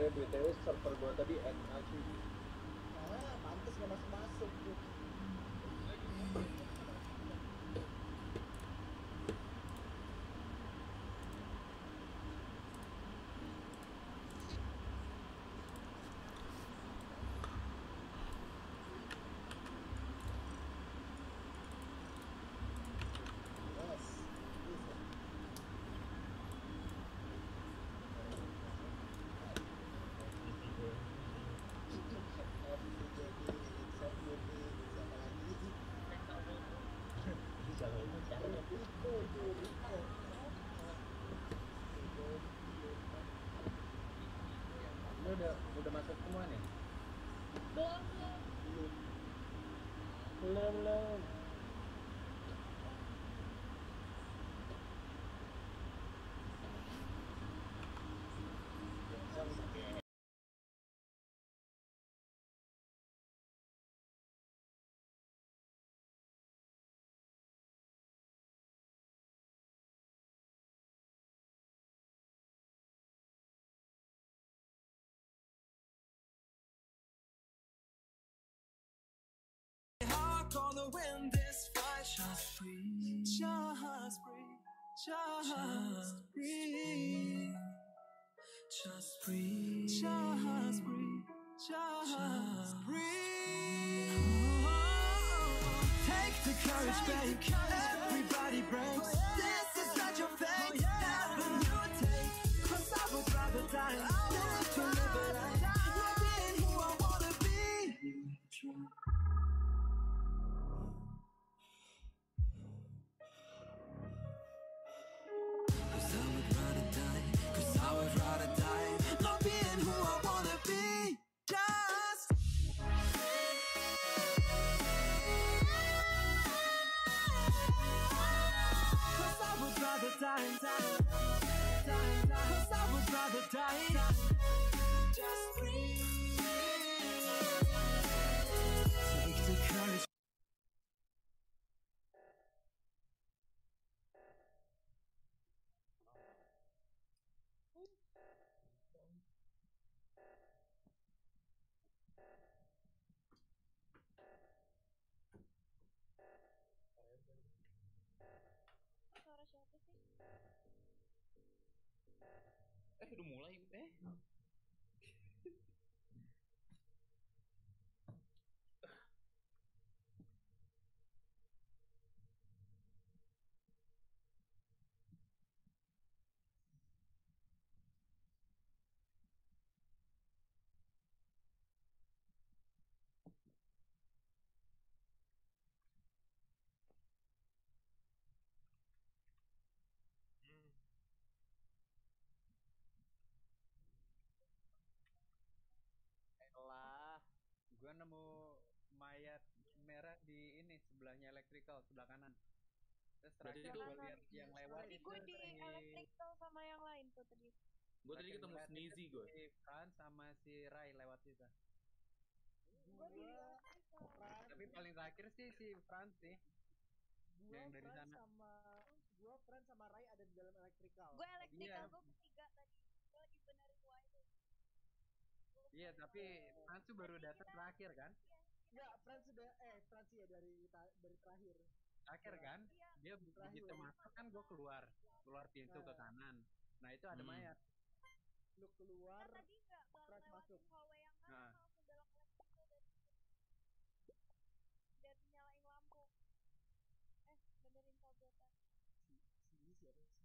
BTW server gua tadi NA cuy. Pantes gak masuk tuh. Lu udah masuk semua nih? Belum. On the wind this fly, just breathe, just breathe, just breathe, just breathe, just breathe, just breathe. Take the courage, babe. Everybody breaks. This is not your fate. Avenue take, 'cause I would rather die than to live a life not being who I wanna be. I would rather die, not being who I wanna be. Just cause I would rather die, cause I would rather die. Just breathe. Take the courage. Suara siapa sih? Udah mulai. Lah, gua nemu mayat merah di ini sebelahnya electrical sebelah kanan. Terus terakhir gua lihat yang lewat Tadi itu gue di electrical sama yang lain tuh tadi. Gue tadi ketemu Sneezy gue. Si Fran sama si Rai lewat situ. Gue di electrical. Tapi paling terakhir sih si Fran sih. Yang dari sana. Gue Fran sama Rai ada di dalam electrical. Gue electrical, Iya. gue bertiga tadi. Gue lagi benerin wire. Iya, tapi Fran tuh baru datang terakhir kan? Enggak, Fran ya dari terakhir. Terakhir kan? Iya. Dia begitu masuk kan gue keluar pintu ke kanan. Nah itu ada mayat. Lu keluar. Kita tadi nggak lewatin hallway yang kanan, langsung belok electrical dari nyalain lampu. Benerin kablotan. Sini siapa sih?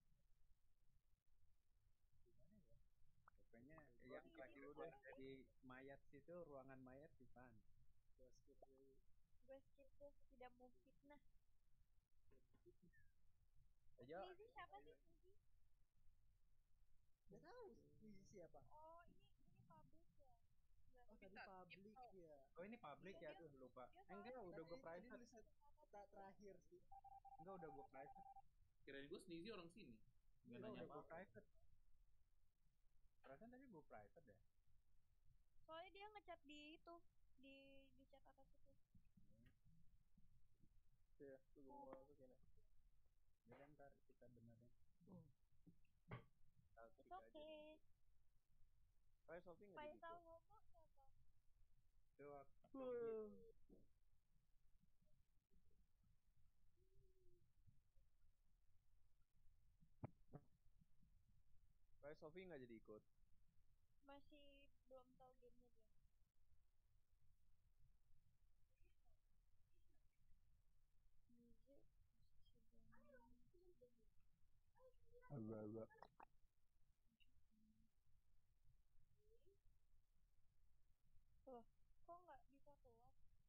Gimana ya? Pokoknya yang keluar dari mayat situ, ruangan mayat di Fran. Gue skip deh, tidak mau fitnah. Sneezy siapa sih Sneezy? Gak tahu Sneezy siapa. Oh ini public ya? Oh tadi public ya. Oh ini public ya tuh lupa. Enggak udah gue private. Terakhir sih. Enggak udah gue private. Kirain gue Sneezy orang sini. Gak nanya apa. apa. Private. Perasaan tadi gue private deh. Soalnya dia ngechat di itu, di chat atas itu. Iya, tunggu mau masuk ini. Ya ntar kita benerin. It's okay. Rai Sofi nggak jadi Faisal ikut. ngomong siapa? Itu Rai Sofi nggak jadi ikut. Masih belum tahu gamenya dia. Music, Agak. Loh, kok nggak bisa keluar?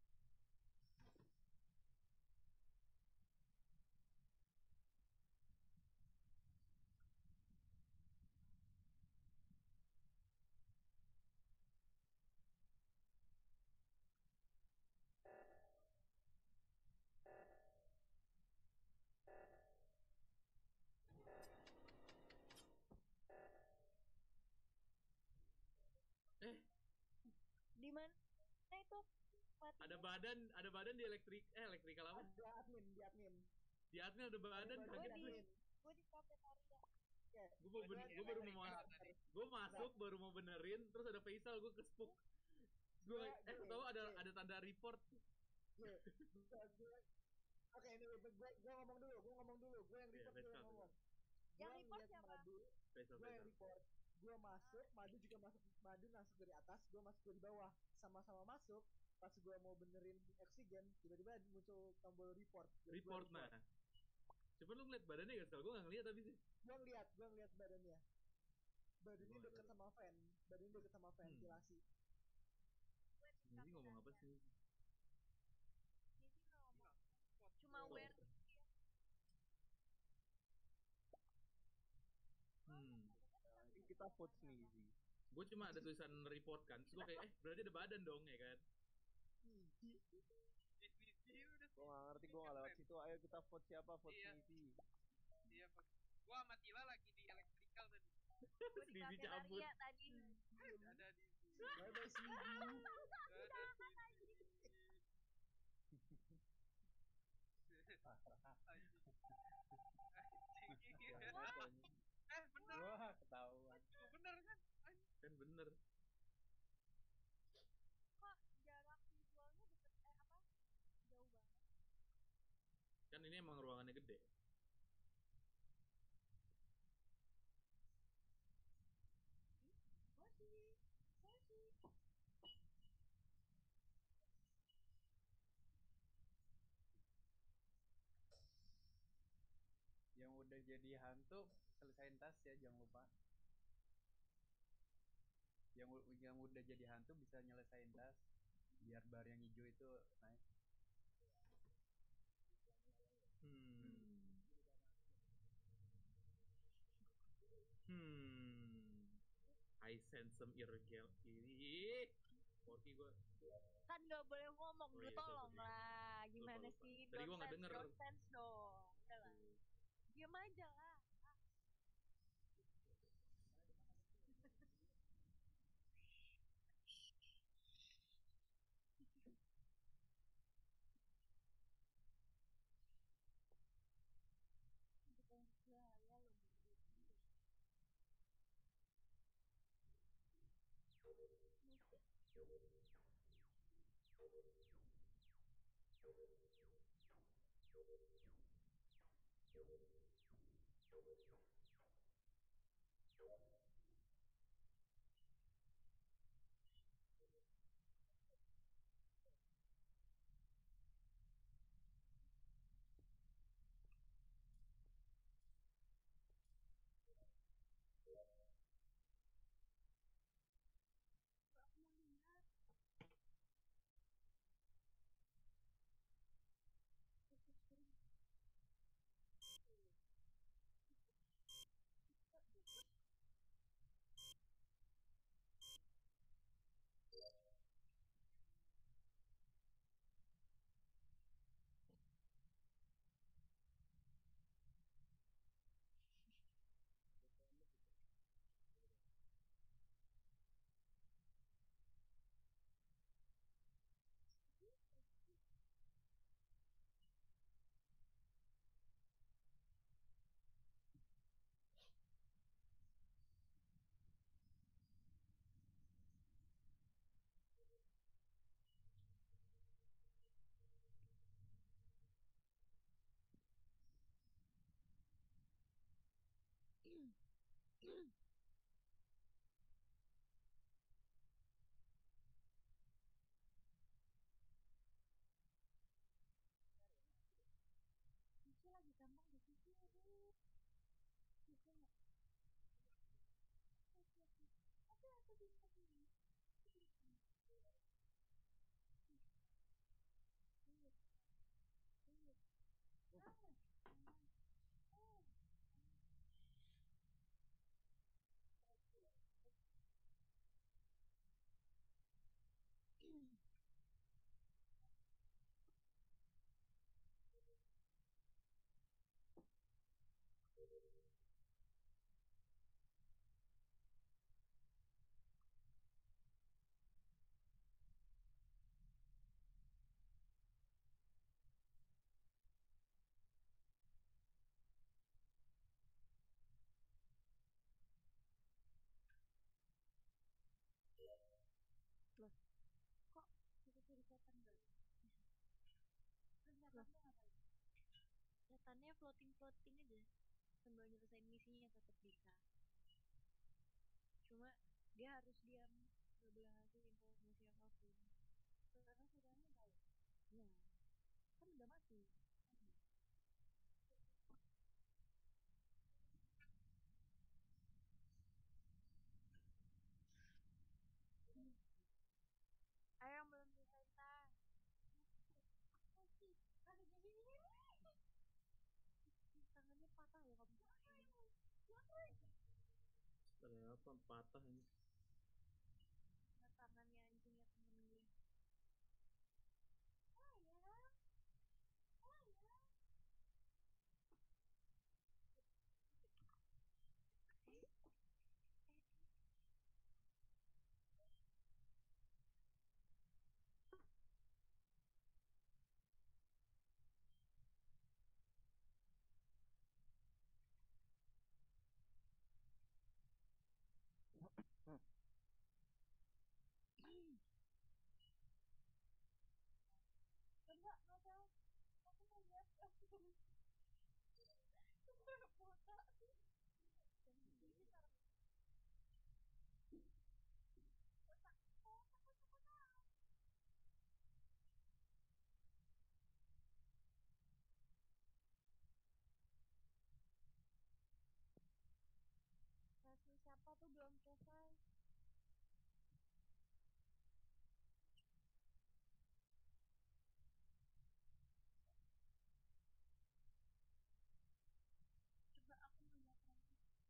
Di mana itu? Matinya? Ada badan di elektrikal apa? Ada admin, di admin. Di admin ada badan Ada kaget badan. gue. Gue di kafetaria. Gue masuk baru mau benerin, terus ada Faisal, gue kesepuk. Gue tahu ada tanda report. Oke, ini gue ngomong dulu, gue yang report, gue yang ngomong. Yang report siapa? Gue yang report. Gue masuk, Madu juga masuk, Madu masuk dari atas, gue masuk dari bawah, sama-sama masuk. Pas gue mau benerin oksigen, tiba-tiba muncul tombol report. Report nah. Coba lu ngeliat badannya gak? Gue gak ngeliat tapi sih. Gue ngeliat badannya. Badannya deket sama ventilasi. Ini ngomong apa sih? Ini ngomong cuma wear dia. Kita vote Sneezy. Gue cuma ada tulisan report kan, terus gue kayak berarti ada badan dong ya kan? Gue gak ngerti, gue gak lewat situ. Ayo kita vote siapa, vote Sneezy. Iya, gue sama Tila lagi di elektrikal tadi. Gue di kafetaria tadi. Ada di sini. Bye-bye Sneezy. Bener. Wah, ketahuan. Bener kan? Kan bener. Kok jarak visualnya deket jauh banget. Kan ini emang ruangannya gede. Yang udah jadi hantu selesain tas ya, jangan lupa. Yang udah jadi hantu bisa nyelesain tas biar bar yang hijau itu naik. I sense some irregularity. Porky gue. Kan nggak boleh ngomong, lu tolong lah. Gimana sih? Tadi gue nggak denger. Don't sense dong. Udah lah. Diam aja lah. Sushi lagi gampang di sushi ya deh. Sushi nggak? Oke, aku bisa ini. Loh, kok jadi setan guys? Terus setannya ngapain? Setannya floating aja sambil nyelesain misinya tetap bisa. Cuma dia harus diam, gak boleh ngasih informasi apapun. Karena setannya tahu. Ya, kan udah mati. Ayo yang belum selesai tas. Tangannya patah loh kamu. Ada apa patah ini? Nah, tangannya anjingnya temen gue. Oh ya. Enggak tahu. Aku mau lihat. Foto. Ini taruh. Kasih siapa tuh belum selesai. Coba aku mau lihat lagi.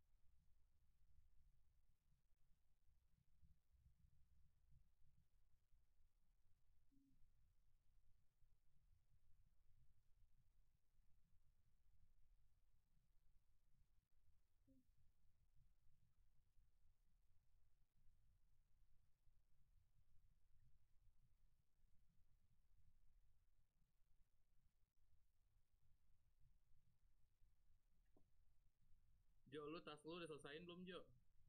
Jo, lu tas lu udah selesaiin belum, Jo?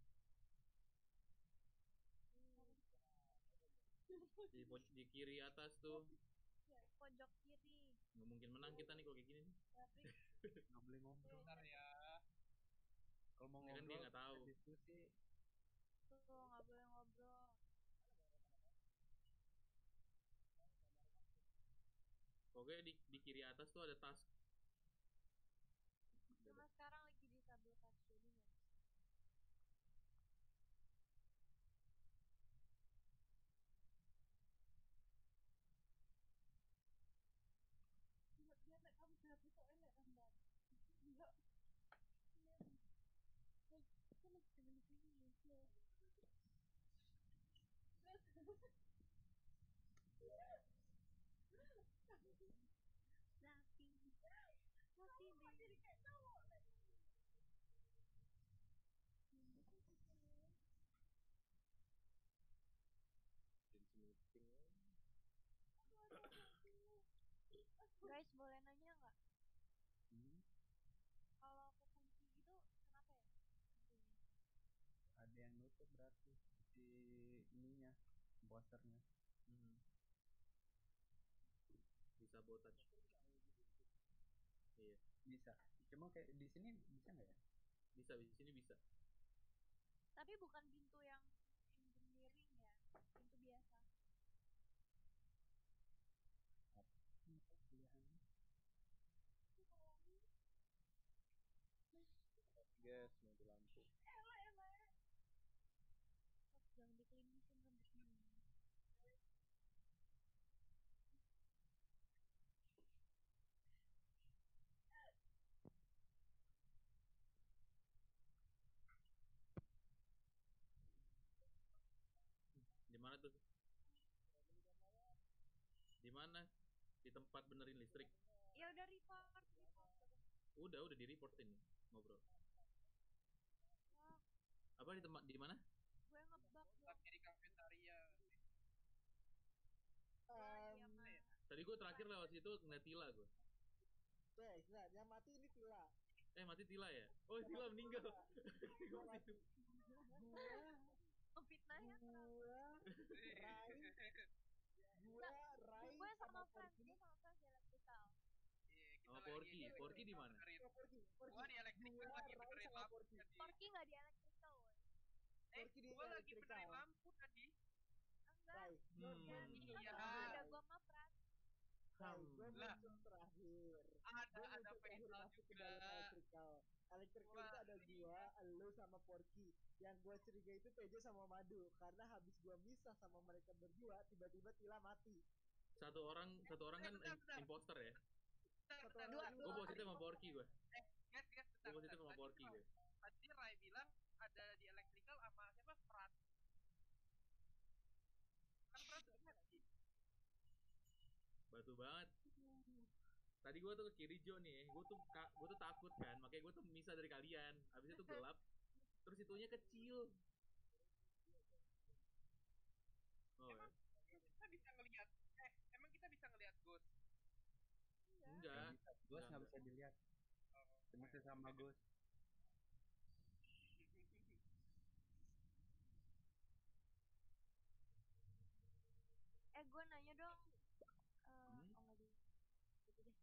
Di kiri atas tuh. Ya, pojok kiri. Nggak mungkin menang kita nih kalau kayak gini nih. Tapi Nggak boleh ngobrol. Bentar ya. Kalau mau Ini kan dia ngobrol, nggak tahu. diskusi. tuh nggak boleh ngobrol. Pokoknya di kiri atas tuh ada tas. Cuma sekarang lagi disabotage jadi nggak bisa. Dia kamu berarti soalnya rendah. Enggak. Kan lagi temen ini ya. Rapi deh. Jadi kayak cowok. Guys, boleh nanya nggak? Kalau kekunci gitu, kenapa ya? Pintunya? Ada yang nutup berarti di ininya, posternya. Disabotage. Iya. Bisa. Cuma kayak di sini bisa nggak ya? Bisa, di sini bisa. Tapi bukan pintu yang engineering ya, pintu biasa. Guys, mati lampu. Elah. Jangan dikelimisin rambutnya. Di mana tuh? Di mana? Di tempat benerin listrik. Ya udah report. Udah di report ini ngobrol. Wah, Apa di tempat di mana? gue ngebug dong. Lagi di kafetaria. Iya, Ma. Tadi gue terakhir lewat situ ngeliat Tila gue. Guys, nah yang mati ini Tila. Mati Tila ya? Oh, Tila meninggal. Gua mati. Fitnahnya terlalu. Gue sama friends di electrical. Iya, kita Sama lagi Porky di mana? Gua di electrical lagi benerin lampu tadi. Porky nggak di electrical, woy. Gua lagi benerin lampu tadi. Enggak. Iya. Ada gua mah Pras. Gue muncul terakhir. Ada Faisal juga. Electrical itu ada gua, lu sama Porky. Yang gua curiga itu Tejo sama Madu, karena habis gua misah sama mereka berdua, tiba-tiba Tila mati. Satu orang kan imposter ya. Gue positif sama Porky gue. Guys, Gue positif sama Porky gue. Tadi Rai bilang ada di electrical sama siapa? Prat. Kan Prat udah mati. Batu banget. Tadi gue tuh ke kiri Jo nih, gue tuh takut kan, makanya gue tuh misah dari kalian. Abis itu gelap, terus itunya kecil. Oh emang kita bisa ngelihat emang kita bisa ngelihat ghost? Enggak. Ghost nggak bisa dilihat. Cuma sesama ghost. Gue nanya dong. Oh nggak di. Gitu deh.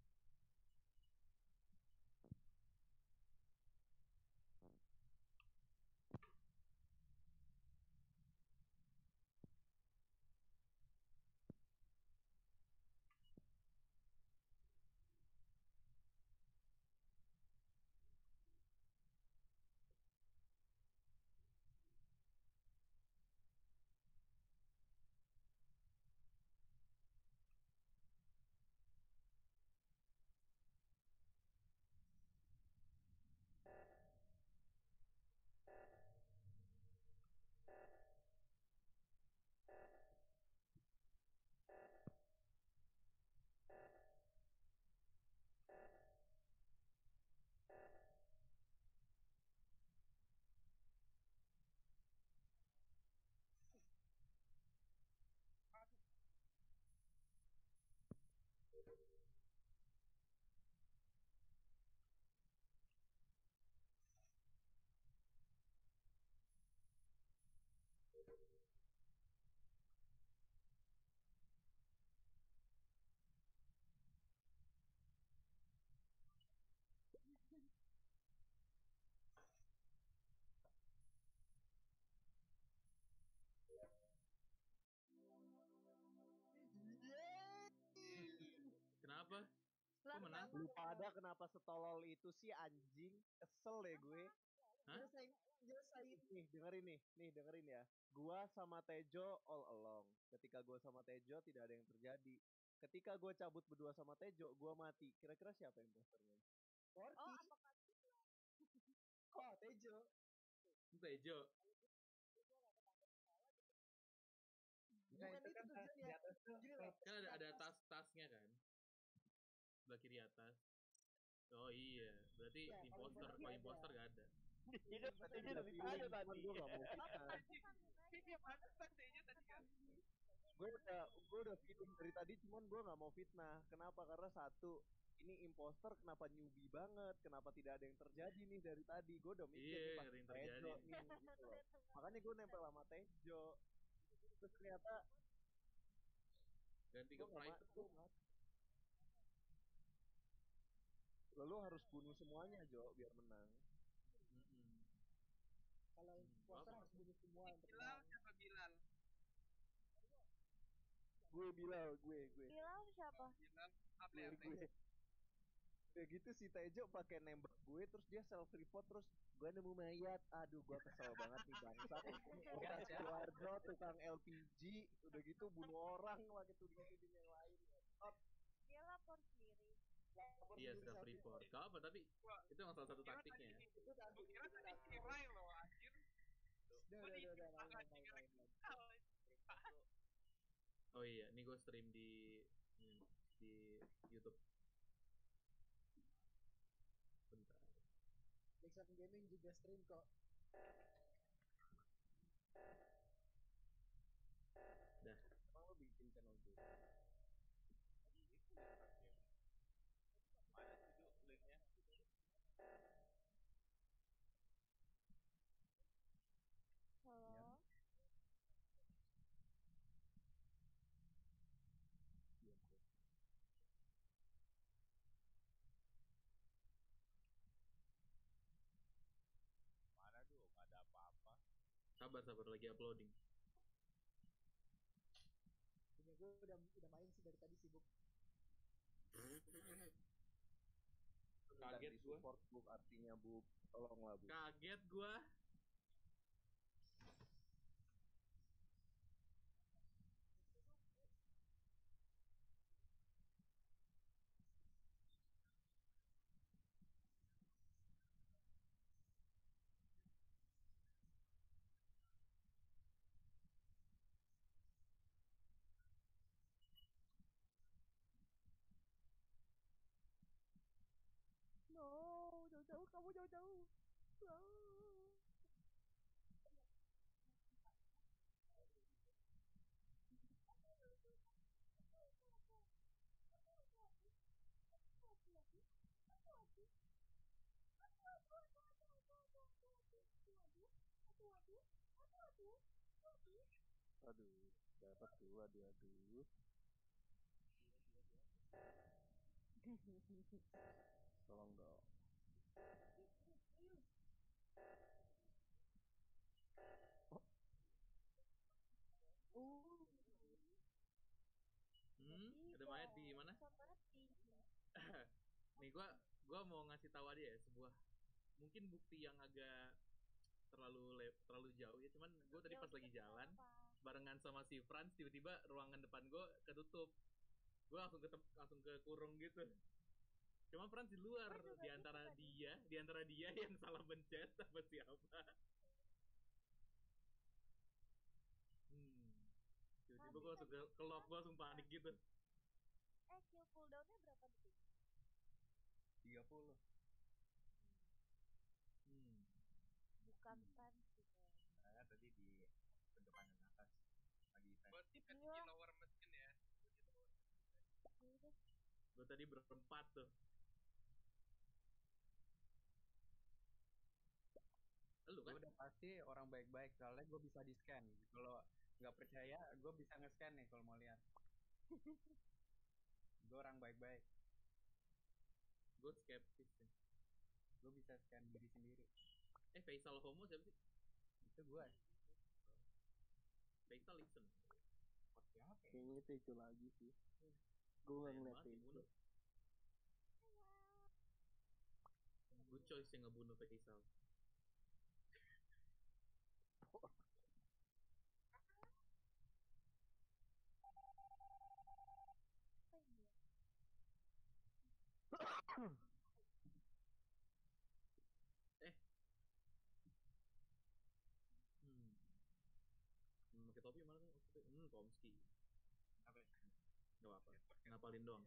Kenapa? Kok menang? Lu pada kenapa setolol itu sih anjing? Kesel deh gue. Hah? Jelasain nih, dengerin ya. Gua sama Tejo all along. Ketika gua sama Tejo tidak ada yang terjadi. Ketika gua cabut berdua sama Tejo, gua mati. Kira-kira siapa yang imposternya? Porky. Oh, apakah Kok Tejo? Tejo. Bukan itu tujuannya. Kan ada tas-tasnya kan. Sebelah kiri atas. Oh iya, berarti Ya, imposter, kalau imposter gak ada. Iya, Tejo udah ditanya tadi. Gue gak mau fitnah. Iya, mana tadinya tadi kan? Gue udah feeling dari tadi, cuman gue gak mau fitnah. Kenapa? Karena satu, ini imposter kenapa newbie banget? Kenapa tidak ada yang terjadi nih dari tadi? Gue udah mikir nih Iya, pas ada yang Tejo terjadi. nih gitu loh. Makanya gue nempel sama Tejo. Terus ternyata Ganti ke private tuh. Lalu harus bunuh semuanya Jo biar menang. Kalau imposter harus bunuh semua untuk Bilal menang. siapa Bilal? Gue Bilal, gue. Bilal siapa? Bilal apa Gue, ya? gue. Udah gitu si Tejo pakai nembak gue terus dia self report terus gue nemu mayat. Aduh, gue kesel banget nih bangsat. Bekas keluarga tukang LPG udah gitu bunuh orang lagi tuh di yang lain. Dia lapor sendiri. Iya, self report. Gak apa, tapi itu emang salah satu taktiknya. Gue kira tadi si Rai loh anjir. Udah, main. Oh iya, ini gue stream di YouTube. Bentar. Nixon Gaming juga stream kok. Dah. Emang lo bikin channel gue? Mana sih tuh linknya? Halo. Mana tuh? Gak ada apa-apa. Sabar lagi uploading. Punya gue udah main sih dari tadi sibuk. Kaget gue. Support book artinya bu, tolonglah bu. Kaget gue. No, jauh-jauh kamu jauh-jauh. No. Aduh, dapat tuh, aduh. Tolong dong. Ada mayat di mana? Nih gua mau ngasih tahu aja ya sebuah mungkin bukti yang agak terlalu jauh ya, cuman gue tadi pas lagi jalan barengan sama si Franz, tiba-tiba ruangan depan gue ketutup, gue langsung ke kurung gitu. Cuma Franz di luar, di antara dia yang salah mencet apa siapa. Tiba-tiba gue langsung ke lock, gue langsung panik gitu. Kill cooldownnya berapa detik? 30. Bukan Franz gitu. Tadi di depan dan atas lagi event. Berarti tadi di lower mesin ya. Gue tadi berempat tuh. Lu kan? Gue udah pasti orang baik-baik soalnya gue bisa di scan. Kalau nggak percaya, gue bisa nge-scan nih kalau mau lihat. Gue orang baik-baik. Gue skeptis nih. Gue bisa scan diri sendiri. Faisal Homo siapa sih? Itu gue. Faisal listen. Kayaknya itu lagi sih. Gue nggak ngeliat itu. Good choice yang ngebunuh Faisal. Pakai topi mana nih? Pomski. Apa? Gak apa-apa. Ngapalin doang.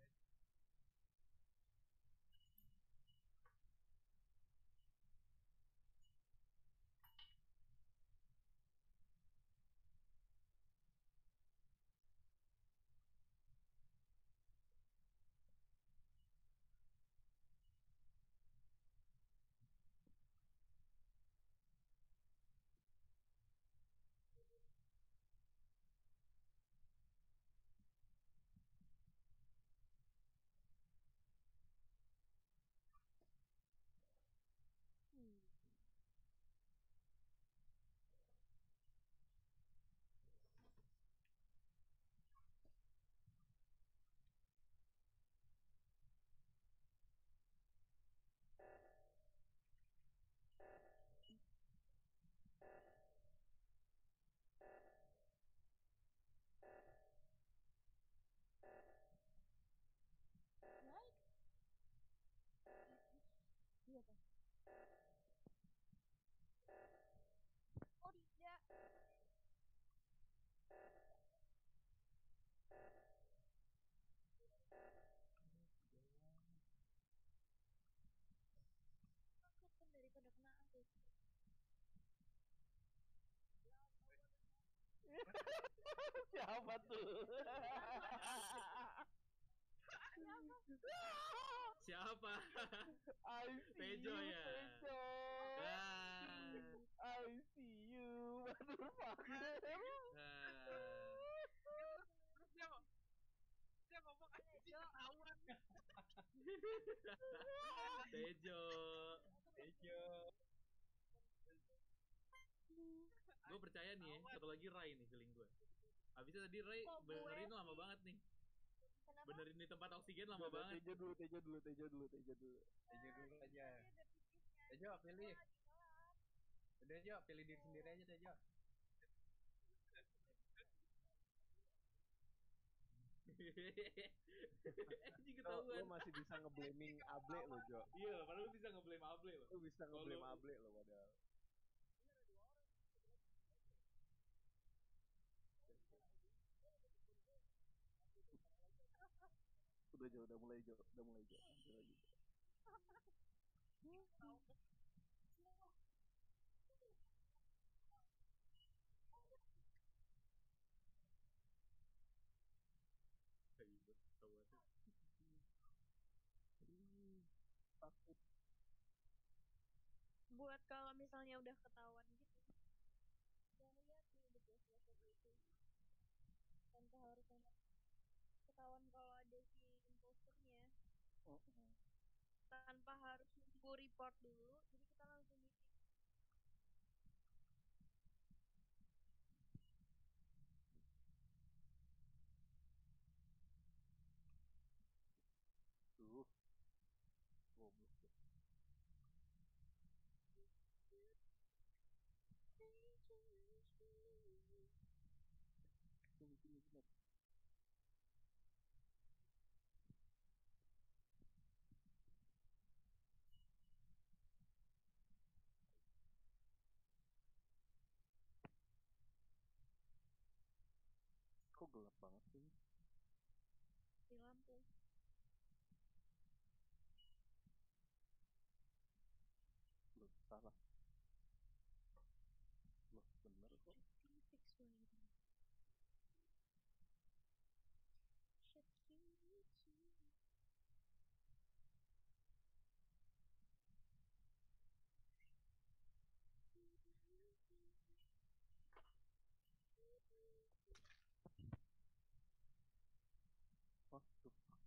Siapa tuh? Siapa? I see Tejo you, ya? Tejo. Ah. I see you, motherfucker. Terus dia ngomong anjing ketahuan. Tejo. Gue percaya nih ya, satu lagi Rai nih feeling gue. Habisnya tadi Rai Kok gue benerin lama sih? banget nih. Kenapa? Benerin di tempat oksigen lama banget. Tejo dulu aja. Tejo pilih. Udah Jo, pilih diri sendiri aja Tejo. Anjing Lo ketahuan. masih bisa ngeblaming Able lo, Jo. Iya, padahal lu bisa ngeblame Able lo. Lo bisa ngeblame Able lo padahal. Udah mulai Jo. Lagi. Takut. Buat kalau misalnya udah ketahuan gitu, jangan lihat nih udah jelas-jelas itu. Tanpa harus ketahuan kalau ada si imposternya. Tanpa harus nunggu report dulu, jadi kita langsung meeting. Tuh. Goblok. Sini. Kok gelap banget sih? Di lampu. Loh, salah. Loh, bener kok. What the fuck?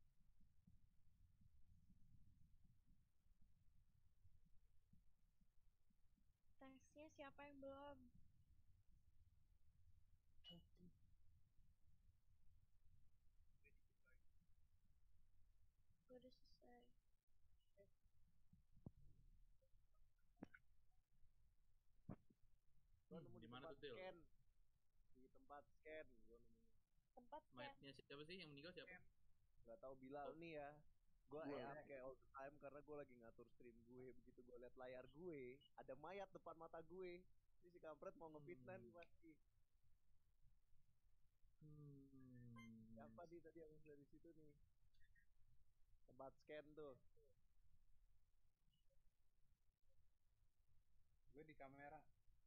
Tesnya siapa yang belum? Udah selesai. Gua nemu Di di mana tempat tuh, Til? scan. Di tempat scan gua nemunya. Tempat scan. Mayatnya siapa sih yang meninggal siapa? Gak tahu Bilal nih ya. Gue Gua EAP kayak all the time karena gue lagi ngatur stream gue. Begitu gue liat layar gue, ada mayat depan mata gue. Ini si kampret mau ngefitnah nih pasti. Siapa nih tadi yang dari situ nih? Tempat scan tuh. Gue di kamera.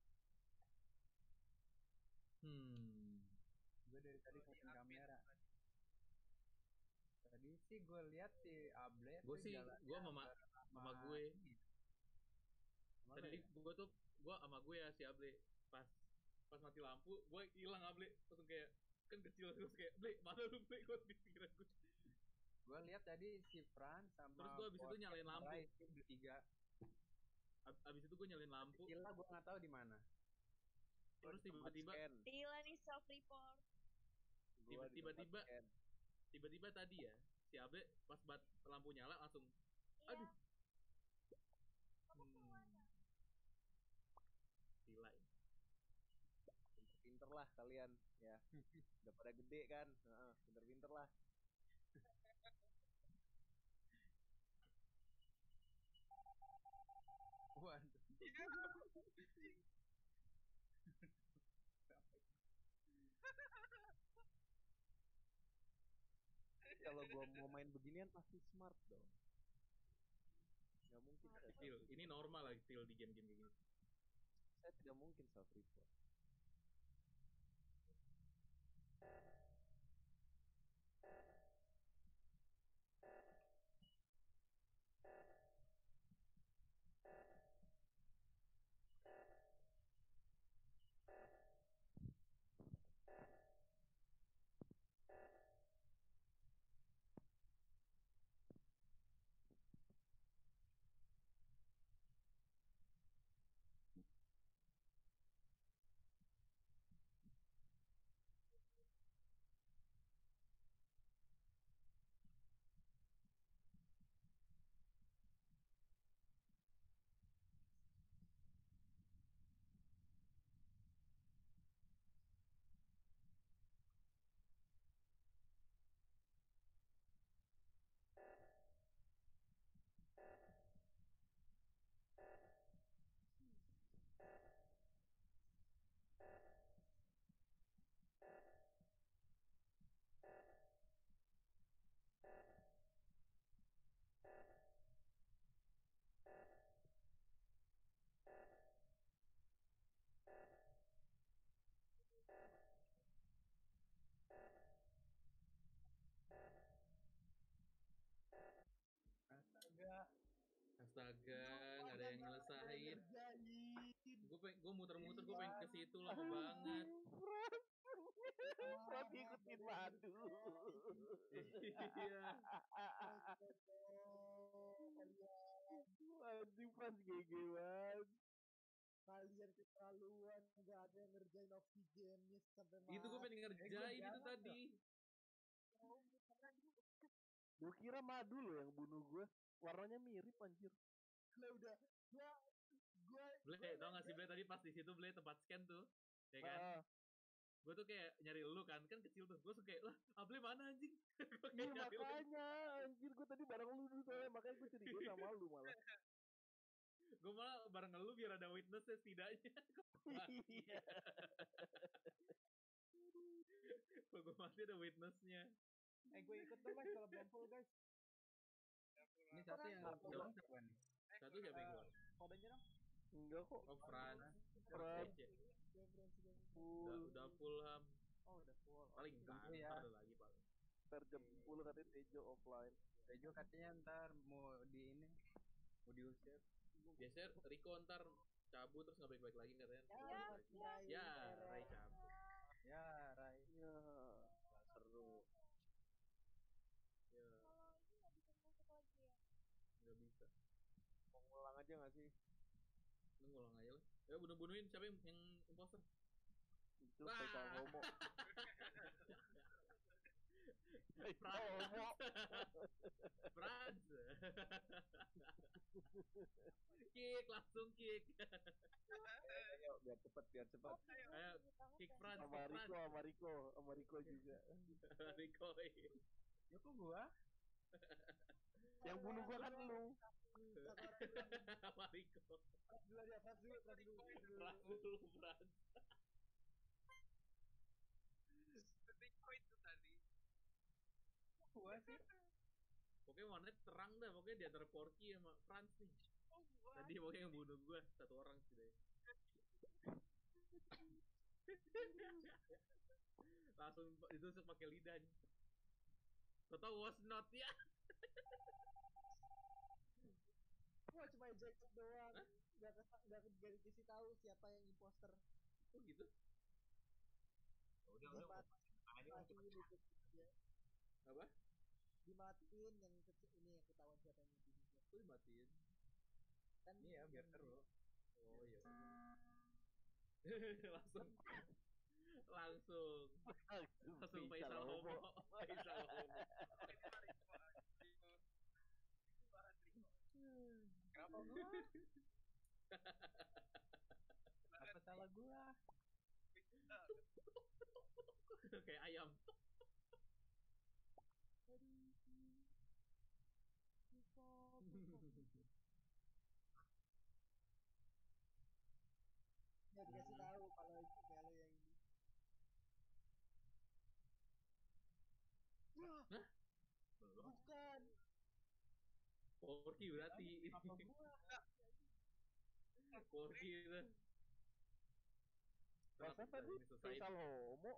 Gue dari tadi ngeliatin kamera. Tadi sih gue lihat si Able Gue tuh sih, jalannya gue sama gue. Sama Tadi ya? gue sama gue ya si Able pas mati lampu, gue hilang Able langsung kayak kan kecil terus kayak Ble mana lu Ble gue di pikiran gue. Gue lihat tadi si Fran sama Terus gue abis itu nyalain lampu. Itu bertiga. Abis itu gue nyalain lampu. Gila gue nggak tahu di mana. Terus tiba-tiba Gila nih self report. tiba-tiba tadi ya si Abe pas lampu nyala langsung aduh. Gila ya. Pinter lah kalian ya. Udah pada gede kan. Pinter lah. Waduh. Kalau gua mau main beginian pasti smart dong. Gak mungkin. Til, ini normal lah Til di game-game kayak gini. Saya tidak mungkin self report. Astaga, nggak ada yang nyelesain. Gue muter-muter, gue pengen ke situ lama Aduh, banget. Fran ngikutin madu. Iya. Anjing Fran GG banget. Kalian keterlaluan, nggak ada yang ngerjain oksigennya sampai mati. Itu gue pengen ngerjain itu tadi. Gue kira madu loh yang bunuh gue. Warnanya mirip anjir. Lah udah, gue Ble, tau gak sih Ble tadi pas di situ Ble tempat scan tuh, ya kan? Gue tuh kayak nyari lu kan kecil tuh. Gue suka kayak lah, Able mana anjing? Iya makanya, anjir gue tadi bareng lu dulu soalnya, makanya gue curiga sama lu malah. Gue malah bareng lu biar ada witnessnya setidaknya. Iya. Kalau gue mati ada witnessnya. Gue ikut dong guys kalau belum full guys. Ini satu yang belum siapa nih? Satu siapa yang keluar? Kodenya dong. Enggak kok. Oh, Fran. Udah full Ham. Oh udah full. Paling kan, ya. ada lagi paling. Ntar jam 10 katanya Tejo offline. Tejo katanya ntar mau di ini, mau diusir. Biasanya Rico ntar cabut terus nggak baik-baik lagi katanya. ya, Rai cabut. Ya, Rai. Ya. Gak seru. Ya, Kalau ini nggak bisa masuk lagi ya. nggak bisa. Mau ngulang aja gak sih? Lu ngulang aja lah. Ya bunuh-bunuhin siapa yang imposter? Itu spesial homo. Spesial homo. Franz. Kick, langsung kick. Ayo biar cepet. Ayo, kick Franz, Sama Riko juga. Rico. Ya kok gua? Yang bunuh gua kan lu. Sama Rico. Frans dulu. Franz. Rico itu tadi. Gua sih. Pokoknya warnanya terang dah, pokoknya di antara Porky sama Franz nih. Tadi pokoknya yang bunuh gua satu orang sih deh. Langsung ditusuk pakai lidahnya. Tahu was not ya. Gua cuma jacket doang. Gak dikasih tahu siapa yang imposter. Oh gitu. Udah. Dimatiin itu dia. Apa? Dimatiin yang ini yang ketahuan siapa yang bunuh dia. Kok dimatiin? Kan Iya, biar seru. Oh iya. langsung Faisal homo. Kenapa gua? Apa salah gua? Kayak ayam. nggak dikasih tahu kalau itu Melo yang ini. Hah? Bukan. Porky berarti. Apa gua? Porky itu. Masa tadi spesial homo?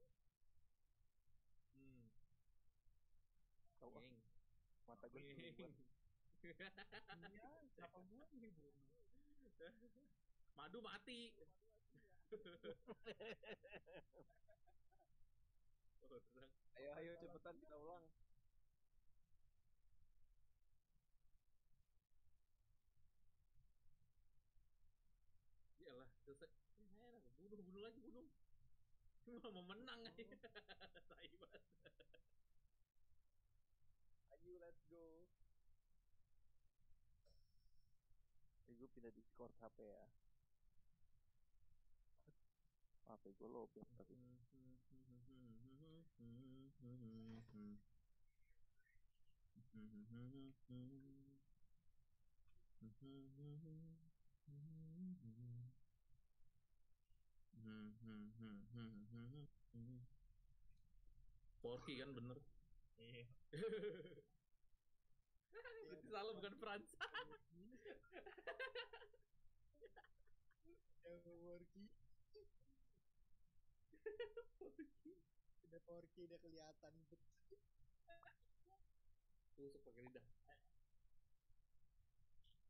Geng. Mata gue keluar. Iya, siapa gua yang dibunuh? Madu mati. Ayo cepetan kita ulang. Iyalah, selesai. Bunuh lagi. Mau menang aja. Tai banget. Ayo let's go. Gue pindah Discord HP ya. HP gue lobet tapi. Porky kan bener. Iya. Itu salah bukan Franz. Porky. Udah Porky udah kelihatan betul. Tusuk pakai lidah.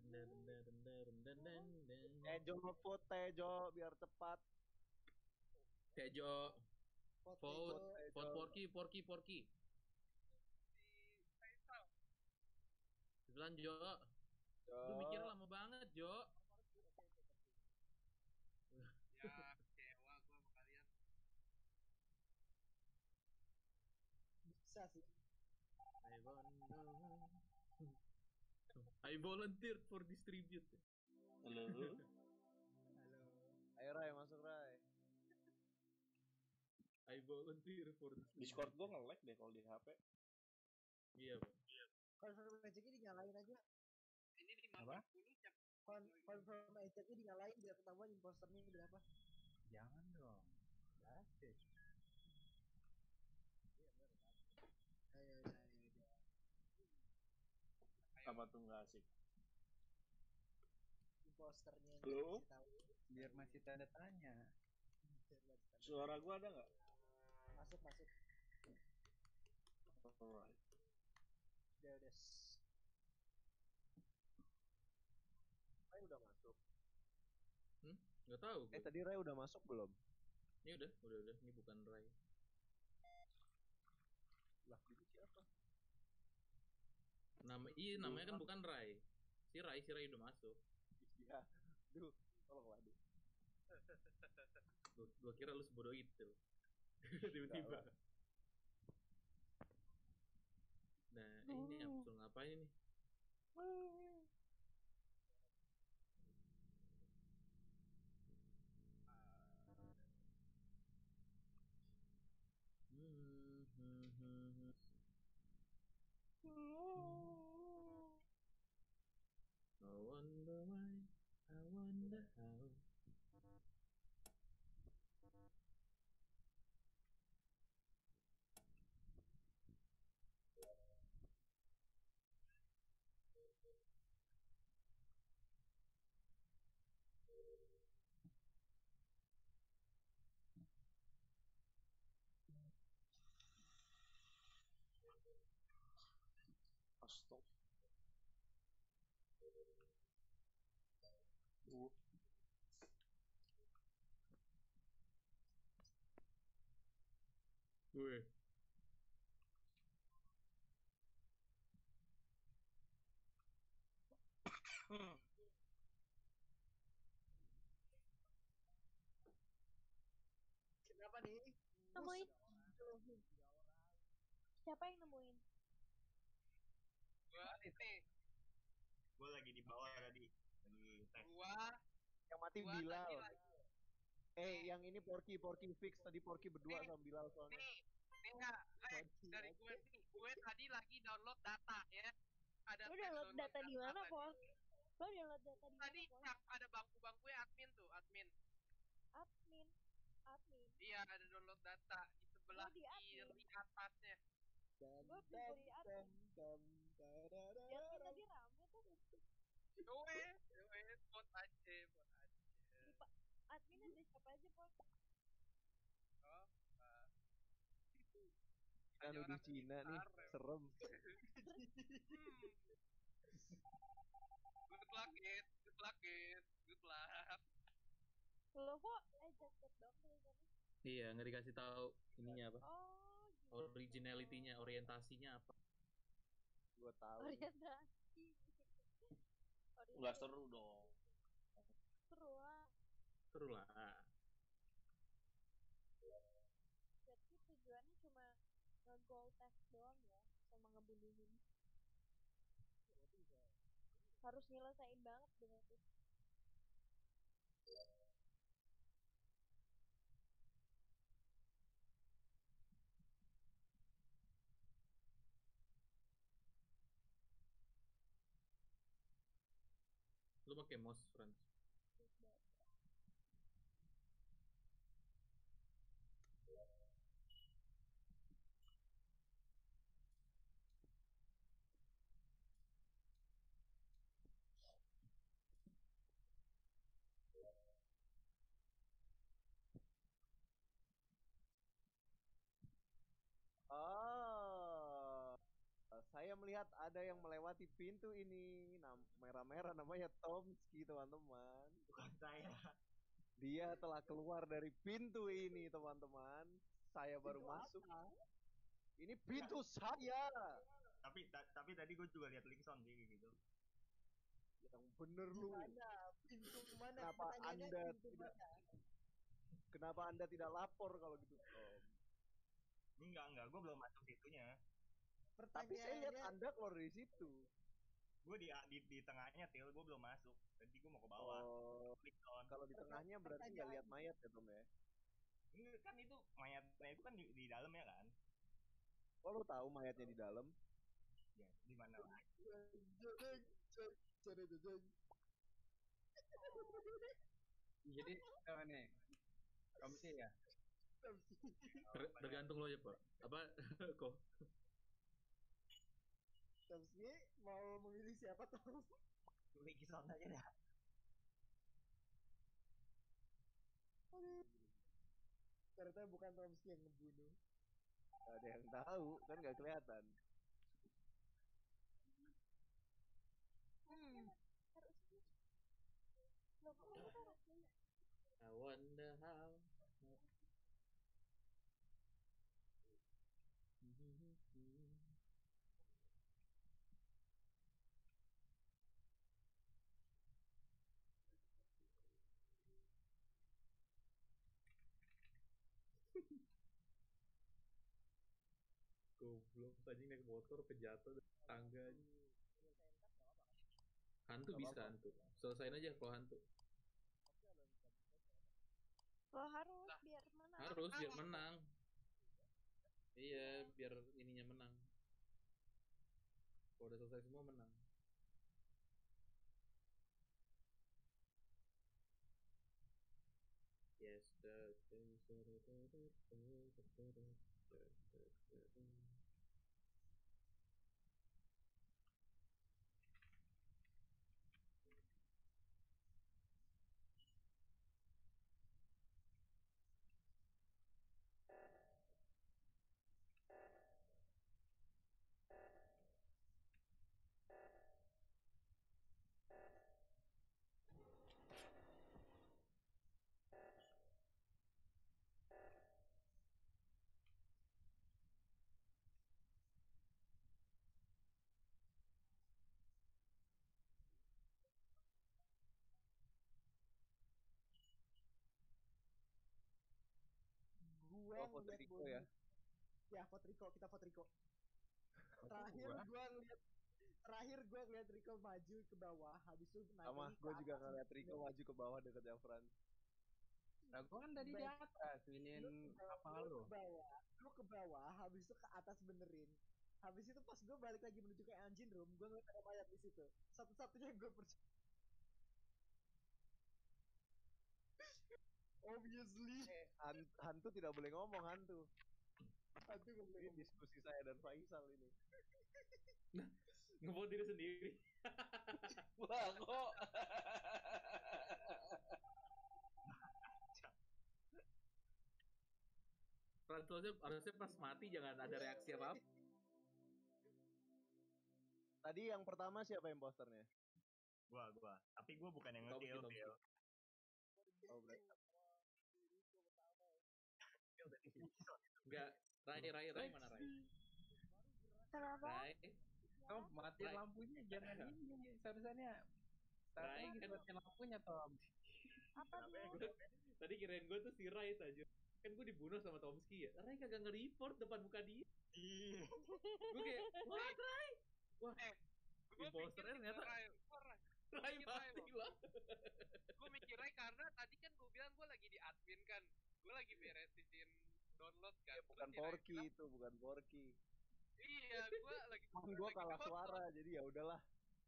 Tejo ngevote Tejo biar cepat. Tejo. Vote Vote. Tejo. Vote Porky. Cepetan Jo. Lu mikir lama banget Jo. Ya, kecewa gue sama kalian. Bisa sih. I volunteered for distribute. Halo. Ayo Rai, masuk Rai. I volunteer for distribute. Discord gue nge-lag deh kalau di HP. Iya, Bang. Confirm agentnya dinyalain aja. Ini 50 Apa? jam. Confirm agentnya dinyalain biar ketahuan imposternya berapa. Jangan dong. Asik. Ayo. Apa tuh nggak asik? Imposternya Halo? dikasih tahu. Biar masih tanda tanya. Suara gue ada nggak? Masuk. Alright. Udah. Rai udah masuk. Nggak tahu. Tadi Rai udah masuk belum? Ini udah. Ini bukan Rai. Lah, ini siapa? Namanya kan bukan Rai. Si Rai udah masuk. Iya. Duh, tolonglah duh. Gua kira lu sebodoh itu. Tiba-tiba. Nah, ini aku ngapain nih? I wonder why, I wonder how. Stop. Gue. Kenapa nih? Nemuin. Siapa yang nemuin? Gua nih. Gue lagi di bawah tadi. Lagi tes. Yang mati Gua Bilal. tadi lagi. Yang ini Porky fix. Tadi Porky berdua sama Bilal soalnya. Nih enggak, dari gue nih. Gue tadi lagi download data ya. Lu download data di mana, Pol? Lu download data di mana, tadi Pol? yang ada bangku-bangkunya admin tuh, admin. Iya, ada download data di sebelah kiri atasnya. Gue di admin. Ya tadi rame tuh. Bot aja. Admin ada siapa aja, Pol? Kan udah Cina nih, serem. Good luck. Lo kok ejected dong dari tadi? Iya, nggak dikasih tahu ininya apa? Oh, gitu. Originality-nya, orientasinya apa? Gua tahu. Orientasi. Nggak seru dong. Seru lah. Berarti tujuannya cuma nge-goal test doang ya, sama ngebunuhin. Harus nyelesain banget berarti. Lu pakai mouse, Franz? Saya melihat ada yang melewati pintu ini, merah-merah. merah namanya Tomski, teman-teman. Bukan saya. Dia telah keluar dari pintu ini, teman-teman. Saya baru Pintu masuk. apa? Ini pintu saya. Tapi tadi gue juga lihat Linkson sih kayak gitu. Yang bener lu. Mana? Pintu mana? Kenapa Pertanyaannya Anda pintu tidak mana? Kenapa Anda tidak lapor kalau gitu, Tom? Enggak, gue belum masuk situnya. Tapi saya lihat Anda keluar dari situ. Gue di tengahnya, Til, gue belum masuk. Tadi gue mau ke bawah. Oh, kalau di tengahnya berarti nggak lihat mayat ya, Tom ya? Enggak, kan itu mayatnya itu kan di dalam ya kan? Oh, lu tahu mayatnya di dalam? Ya, di mana lagi? Jadi apa nih? Komsi ya? Tergantung lo ya, Pak. Apa kok? Tomski mau memilih siapa, Tom? Pilih Linkson aja dah. Ternyata bukan Tomski yang ngebunuh. Gak ada yang tahu, kan nggak kelihatan. I wonder how. Goblok, tadi naik motor kejatuh dari tangga. Hantu bisa hantu. Selesain aja kalau hantu. Lo harus biar menang. Harus biar menang. Iya, biar ininya menang. Kalau udah selesai semua menang. Yes, Gue ngeliat Riko ya? Ya, vote Riko, kita vote Riko. Terakhir gue ngeliat Riko maju ke bawah, habis itu naik sama gue juga ngeliat Riko maju ke bawah deket yang Frans. Nah, gue kan tadi di atas iniin apa lu? Lu ke bawah, habis itu ke atas benerin. Habis itu pas gue balik lagi menuju ke engine room, gue ngeliat ada mayat di situ. Satu-satunya gue percaya. Obviously. Hantu tidak boleh ngomong, hantu. Hantu gak boleh ngomong. Ini diskusi saya dan Faisal ini. Ngevote diri sendiri. Wah, kok. Harusnya pas mati jangan ada reaksi apa-apa. Tadi yang pertama siapa imposternya? Gua. Tapi gua bukan yang nge-kill. Oh, berarti. Enggak, Rai mana Rai? Kenapa? Rai. Tom, mati lampunya jangan ini seharusnya. Rai kan mati lampunya, Tom. Apa dia? Tadi kirain gue tuh si Rai aja. Kan gue dibunuh sama Tomski ya. Rai kagak nge-report depan muka dia. Iya. Gue kayak, what Rai? Wah, imposternya ternyata Rai mati lah. Gue mikir Rai karena tadi kan gue bilang gue lagi di admin kan. Gue lagi beresin download kan. Ya, bukan Porky itu, bukan Porky. Iya, gue lagi. Gue kalah suara, jadi ya udahlah.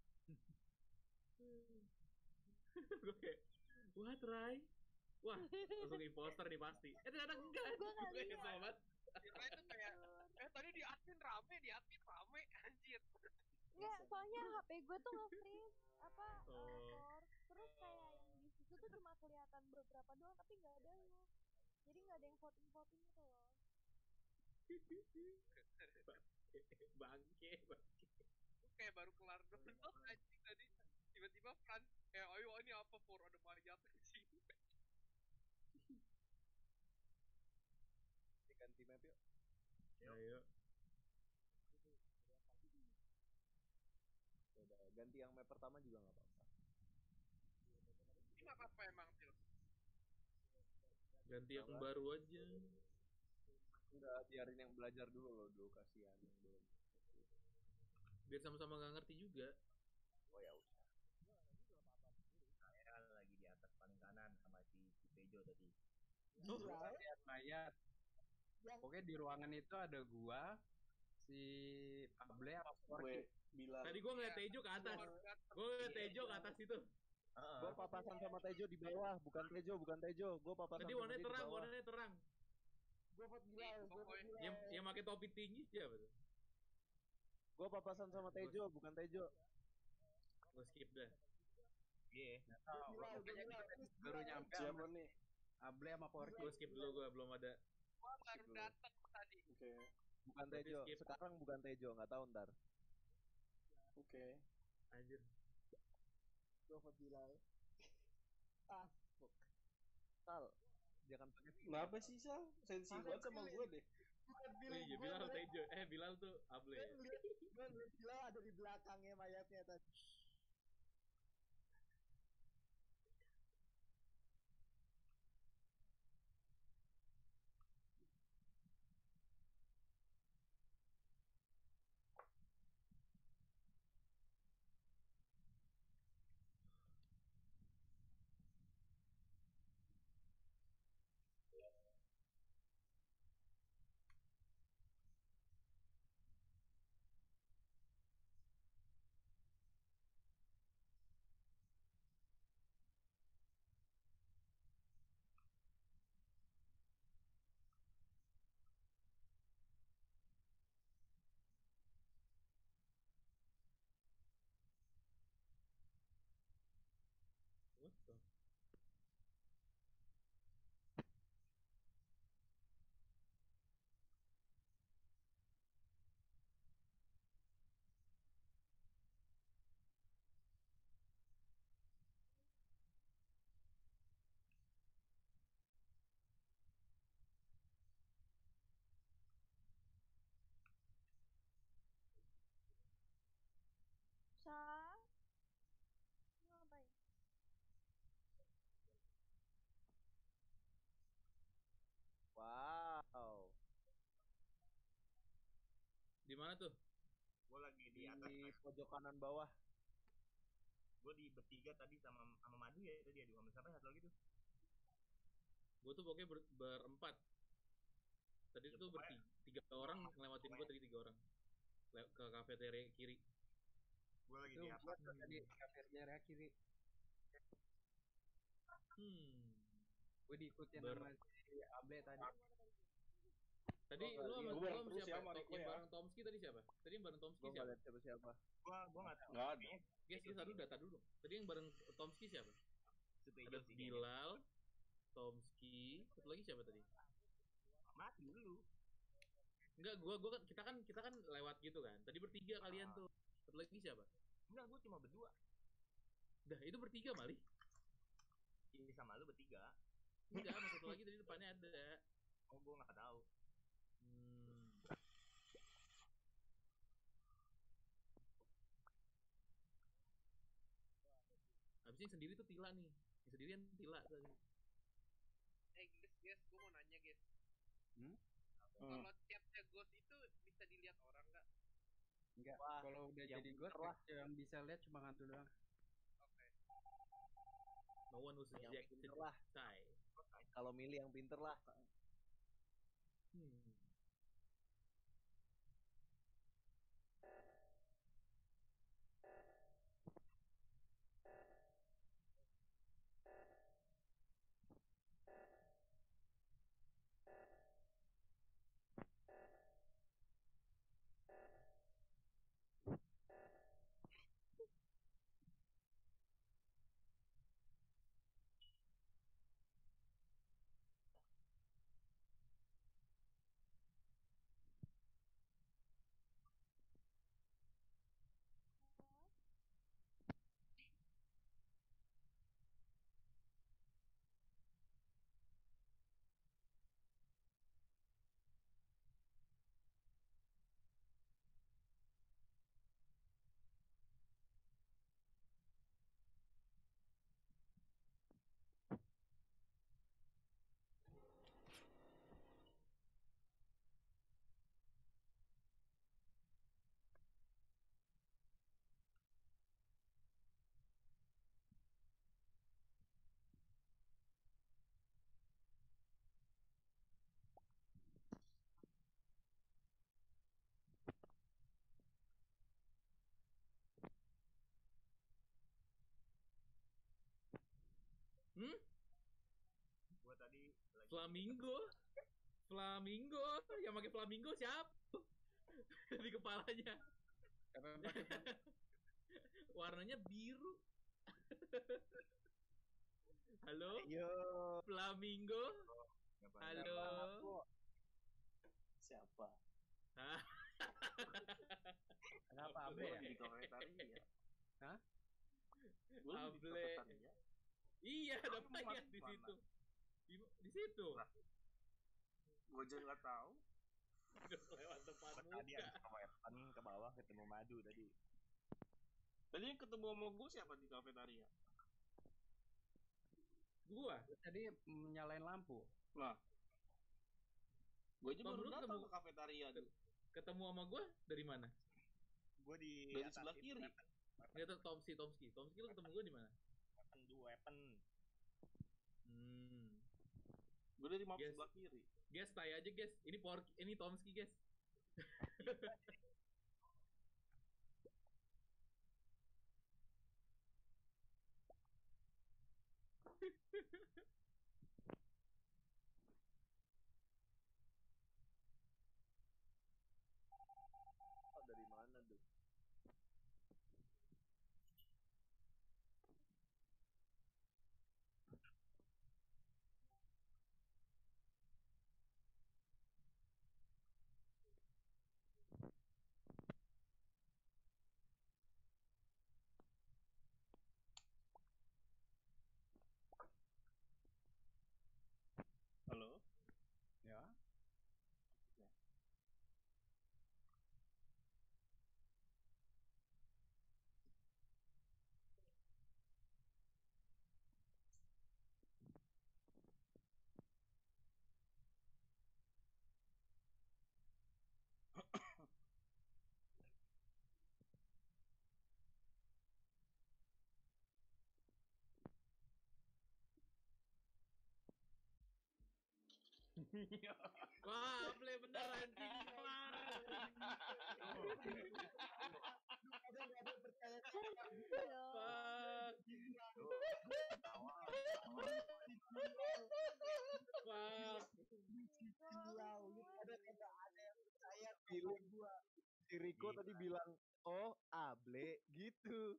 Gue kayak, what Rai? Wah, langsung imposter nih pasti. Ternyata enggak. Gue gak liat. Rai tuh kayak, tadi di admin rame, anjir. Enggak, soalnya HP gue tuh nge-freeze motor. Terus kayak yang di situ tuh cuma kelihatan beberapa doang, tapi nggak ada lo. Jadi nggak ada yang voting gitu loh. Bangke. Gue kayak baru kelar download anjing tadi. Tiba-tiba Pur ada mayat sih. Ganti map yuk. Ayo. Udah, ganti yang map pertama juga nggak apa-apa. Ini map apa emang, Til? Ganti yang baru aja. Udah, biarin yang belajar dulu loh, kasihan yang belum. Biar sama-sama nggak ngerti juga. Oh ya udah. Saya lagi di atas paling kanan sama si Tejo tadi. Gila. Lihat mayat. Pokoknya di ruangan itu ada gua, si Able apa Porky. Bilang. Tadi gua ngeliat Tejo ke atas. Gua ngeliat Tejo ke atas itu. Gue papasan sama Tejo di bawah, bukan Tejo. Gue papasan Tadi sama warnanya dia di terang, bawah. warnanya terang. Gue vote Bilal, gue vote Bilal. Yang pakai topi tinggi siapa tuh? Gue papasan sama Tejo, bukan Tejo. Gua skip dah. Iya. Pokoknya kita baru nyampe Siapa sama nih? Able sama Porky. Gua skip dulu, gua belum ada. Gua baru datang tadi. Oke. Bukan Berarti Tejo. skip. Sekarang bukan Tejo, nggak tahu ntar. Oke. Anjir. Gue vote Bilal. Fuck. Sal, jangan pakai Kenapa sih Sal? Sensi banget sama gue deh. Bukan Oh Bilal. iya, Bilal Tejo. Bilal tuh Able. Gue ngeliat Bilal ada di belakangnya mayatnya tadi. What the? Sa? Lu ngapain? Wow. Di mana tuh? Gue lagi Di di atas. pojok kanan bawah. Gue di bertiga tadi sama Madu ya tadi ada sama siapa satu lagi tuh. Gua tuh pokoknya berempat. Tadi Ya, tuh pokoknya- tiga orang ngelewatin gua tadi 3 orang. Ke kafeteria kiri. Gue lagi Itu di gua atas. tadi kafeteria kiri. Gue diikutin Ber- sama si Able tadi. Tadi Gua lu sama Gua bareng lu terus siapa? ya sama Riko Yang ya. bareng Tomski tadi siapa? Tadi yang bareng Tomski Gue nggak siapa? lihat siapa-siapa. Gue nggak tahu. Nggak ada. Guys, lu satu data dulu. Tadi yang bareng Tomski siapa? Si Tejo Ada sih kayaknya. Bilal, Tomski, satu lagi siapa tadi? Mati dulu. Enggak, kita kan lewat gitu kan. Tadi bertiga kalian tuh. Satu lagi siapa? Enggak, gue cuma berdua. Dah, itu bertiga Mali. Ini sama lu bertiga. Enggak, sama satu lagi tadi depannya ada. Oh, gue nggak tahu. Habisnya yang sendiri tuh Tila nih. Yang sendirian Tila tadi. Guys, gue mau nanya guys. Hmm. Kalau chatnya ghost itu bisa dilihat orang nggak? Enggak, Wah, kalau udah yang jadi ghost pinter lah. yang bisa lihat cuma hantu doang. Oke. No one was Yang ejected. pinter lah. Say. Kalau milih yang pinter lah. Gua tadi lagi Flamingo yang pakai flamingo siapa? Di kepalanya. Warnanya biru. Halo? Yo. Flamingo? Halo? Siapa? Kenapa Able ya? Di kafetaria. Hah? Gue di kafetaria. Iya, ada mayat di situ. Di situ. Gue juga nggak tahu. Lewat depan muka. Tadi habis kewetan ke bawah ketemu madu tadi. Tadi yang ketemu sama gue siapa di kafetaria? Gua tadi nyalain lampu. Nah, gue aja baru Lu datang ketemu- ke kafetaria tuh. ketemu sama gua dari mana? Gue di Dari atas sebelah itu, kiri. Itu Tomski. Tomski lu ketemu gua di mana? weapon. Gue dari map Yes. sebelah kiri. Guys, stay aja guys. Ini Tomski guys. Oh, dari mana tuh? Halo? Ya. Wah, play bener anjing. Ada nggak ada yang percaya Fuck. Bilau, lu pada kagak ada yang percaya Feeling gua. Si Rico tadi bilang, oh Able gitu.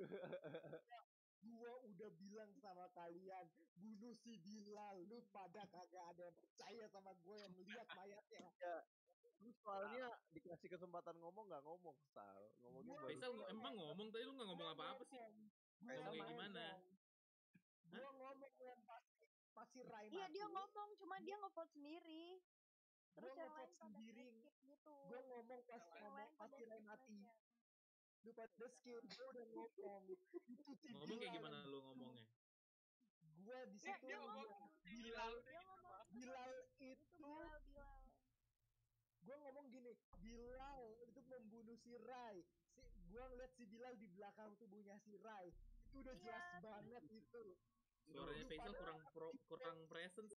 Gua udah bilang sama kalian, bunuh si Bilal. Lu pada kagak ada yang percaya sama gue yang lihat mayatnya. Ya. Lu soalnya dikasih kesempatan ngomong nggak ngomong, Sal. Ngomongnya baru. Faisal emang ngomong tadi lu nggak ngomong apa-apa sih? Ngomong kayak gimana? Gua ngomong yang pasti Rai Iya mati. dia ngomong, cuma dia ngevote sendiri. Terus Gua yang lain ngevote pada sendiri. skip gitu. Gua ngomong pas Yang lain pada pasti Rai skip mati. aja. Lu pada skip, gua udah ngomong. Itu si Ngomong kayak Bilal gimana yang- lu ngomongnya? Gua di situ Dia ngomong Bilal Dia ngomong Bilal itu itu Bilal. gue ngomong gini, Bilal itu membunuh si Rai. Gue ngeliat si Bilal di belakang tubuhnya si Rai. Itu udah Iya, jelas banget itu. Suaranya Lu Faisal pada- kurang presence.